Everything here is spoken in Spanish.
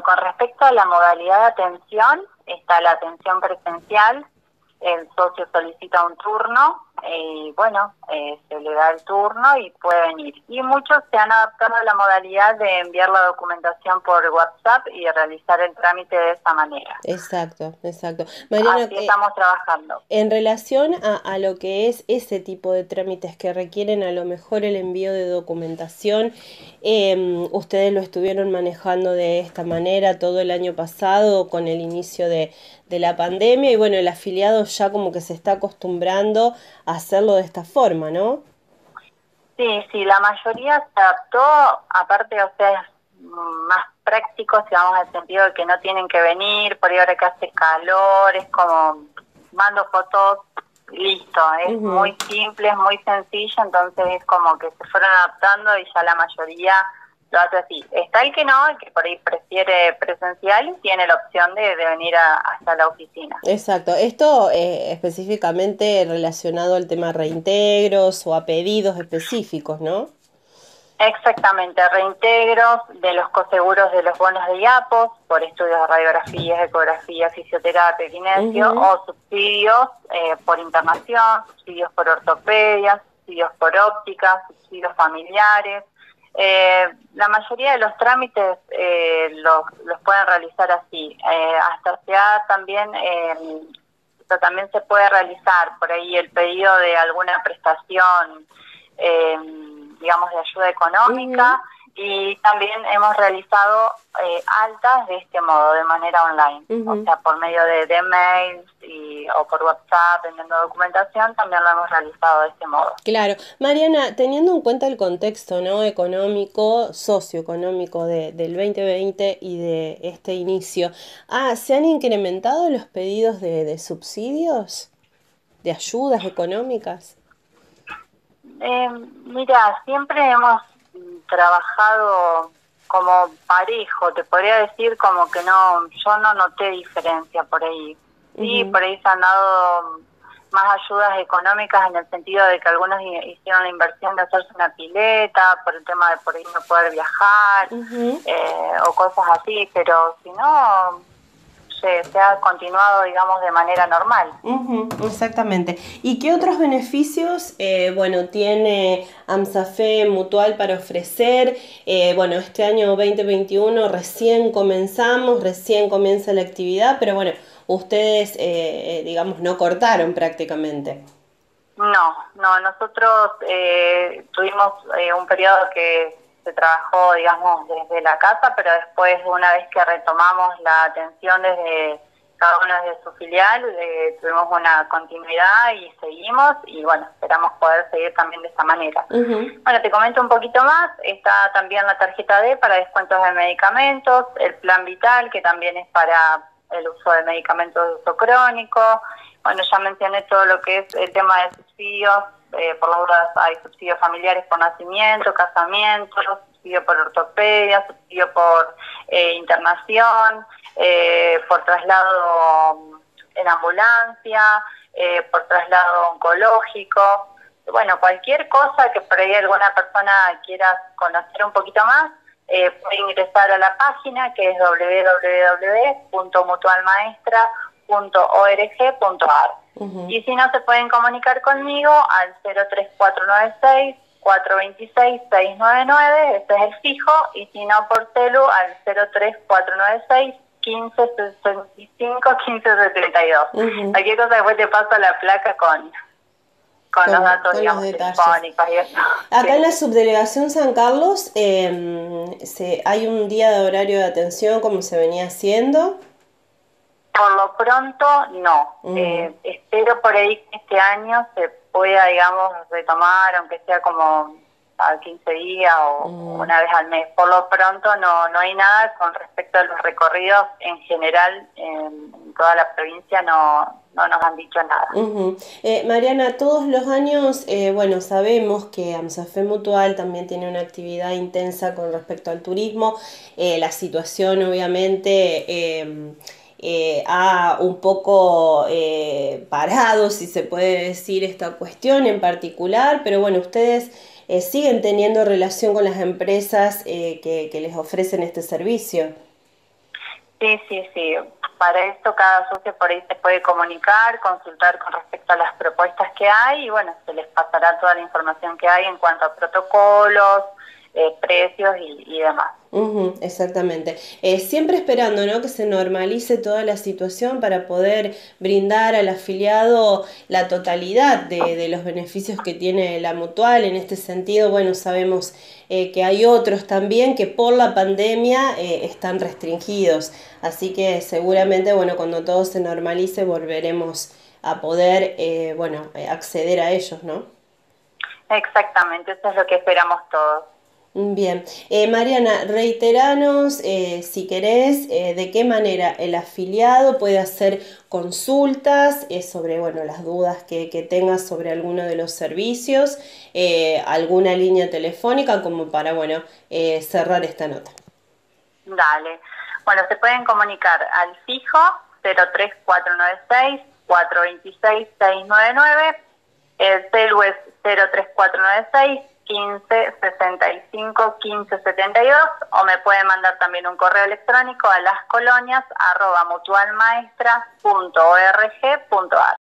con respecto a la modalidad de atención, está la atención presencial, el socio solicita un turno y se le da el turno y puede venir. Y muchos se han adaptado a la modalidad de enviar la documentación por WhatsApp y realizar el trámite de esa manera. Exacto, exacto. Mariana, Así estamos trabajando. en relación a lo que es ese tipo de trámites que requieren a lo mejor el envío de documentación, ustedes lo estuvieron manejando de esta manera todo el año pasado con el inicio de la pandemia y bueno, el afiliado ya como que se está acostumbrando a hacerlo de esta forma, ¿no? Sí, la mayoría se adaptó, aparte, o sea, es más práctico, si vamos al sentido de que no tienen que venir, por ahí ahora que hace calor, es como, mando fotos, listo, es muy simple, es muy sencillo, entonces es como que se fueron adaptando y ya la mayoría lo hace así. Está el que no, el que por ahí prefiere presencial y tiene la opción de venir hasta la oficina. Exacto, esto específicamente relacionado al tema reintegros o a pedidos específicos, ¿no? Exactamente, reintegros de los coseguros de los bonos de IAPOS por estudios de radiografías, ecografía, fisioterapia, kinesio, o subsidios por internación, subsidios por ortopedia, subsidios por óptica, subsidios familiares. La mayoría de los trámites los pueden realizar así. Hasta se ha también, también se puede realizar por ahí el pedido de alguna prestación, digamos, de ayuda económica, y también hemos realizado altas de este modo, de manera online, o sea, por medio de mails o por WhatsApp, enviando documentación, también lo hemos realizado de este modo. Claro. Mariana, teniendo en cuenta el contexto, ¿no?, económico, socioeconómico del 2020 y de este inicio, ¿se han incrementado los pedidos de subsidios, de ayudas económicas? Mira, siempre hemos trabajado como parejo, te podría decir como que no, yo no noté diferencia por ahí. Sí, por ahí se han dado más ayudas económicas en el sentido de que algunos hicieron la inversión de hacerse una pileta por el tema de por ahí no poder viajar, o cosas así, pero si no, se ha continuado, digamos, de manera normal. Exactamente. ¿Y qué otros beneficios, tiene AMSAFE Mutual para ofrecer? Este año 2021 recién comenzamos, recién comienza la actividad, pero bueno, ustedes, digamos, no cortaron prácticamente. No, nosotros tuvimos un periodo que se trabajó, digamos, desde la casa, pero después, una vez que retomamos la atención desde cada uno de su filial, tuvimos una continuidad y seguimos, y bueno, esperamos poder seguir también de esta manera. Bueno, te comento un poquito más. Está también la tarjeta D para descuentos de medicamentos, el plan vital, que también es para el uso de medicamentos de uso crónico. Bueno, ya mencioné todo lo que es el tema de subsidios. Por las dudas, hay subsidios familiares por nacimiento, casamiento, subsidio por ortopedia, subsidio por internación, por traslado en ambulancia, por traslado oncológico. Bueno, cualquier cosa que por ahí alguna persona quiera conocer un poquito más, puede ingresar a la página, que es www.mutualmaestra.org.ar. Y si no, se pueden comunicar conmigo al 03496 426 699, este es el fijo, y si no, por celu al 03496 1565 1572. Cualquier cosa, después te paso la placa con los datos, digamos, telefónicos y eso. Acá en la subdelegación San Carlos hay un día de horario de atención como se venía haciendo. Por lo pronto, no. Espero por ahí que este año se pueda, digamos, retomar, aunque sea como a 15 días o una vez al mes. Por lo pronto no hay nada con respecto a los recorridos en general. En toda la provincia no nos han dicho nada. Mariana, todos los años, sabemos que AMSAFE Mutual también tiene una actividad intensa con respecto al turismo. La situación, obviamente, ha un poco parado, si se puede decir, esta cuestión en particular, pero bueno, ustedes siguen teniendo relación con las empresas que les ofrecen este servicio. Sí, sí, sí. Para esto cada socio por ahí se puede comunicar, consultar con respecto a las propuestas que hay y bueno, se les pasará toda la información que hay en cuanto a protocolos, precios y demás. Ujú, exactamente. Siempre esperando, ¿no?, que se normalice toda la situación para poder brindar al afiliado la totalidad de los beneficios que tiene la mutual. En este sentido, bueno, sabemos que hay otros también que por la pandemia están restringidos. Así que seguramente, bueno, cuando todo se normalice volveremos a poder, acceder a ellos, ¿no? Exactamente, eso es lo que esperamos todos. Bien, Mariana, reiteranos, si querés, de qué manera el afiliado puede hacer consultas sobre, bueno, las dudas que tengas sobre alguno de los servicios, alguna línea telefónica como para, bueno, cerrar esta nota. Dale. Bueno, se pueden comunicar al fijo 03496 426 699. El celu es 03496 15 65 15 72 o me pueden mandar también un correo electrónico a lascolonias@mutualmaestra.org.ar.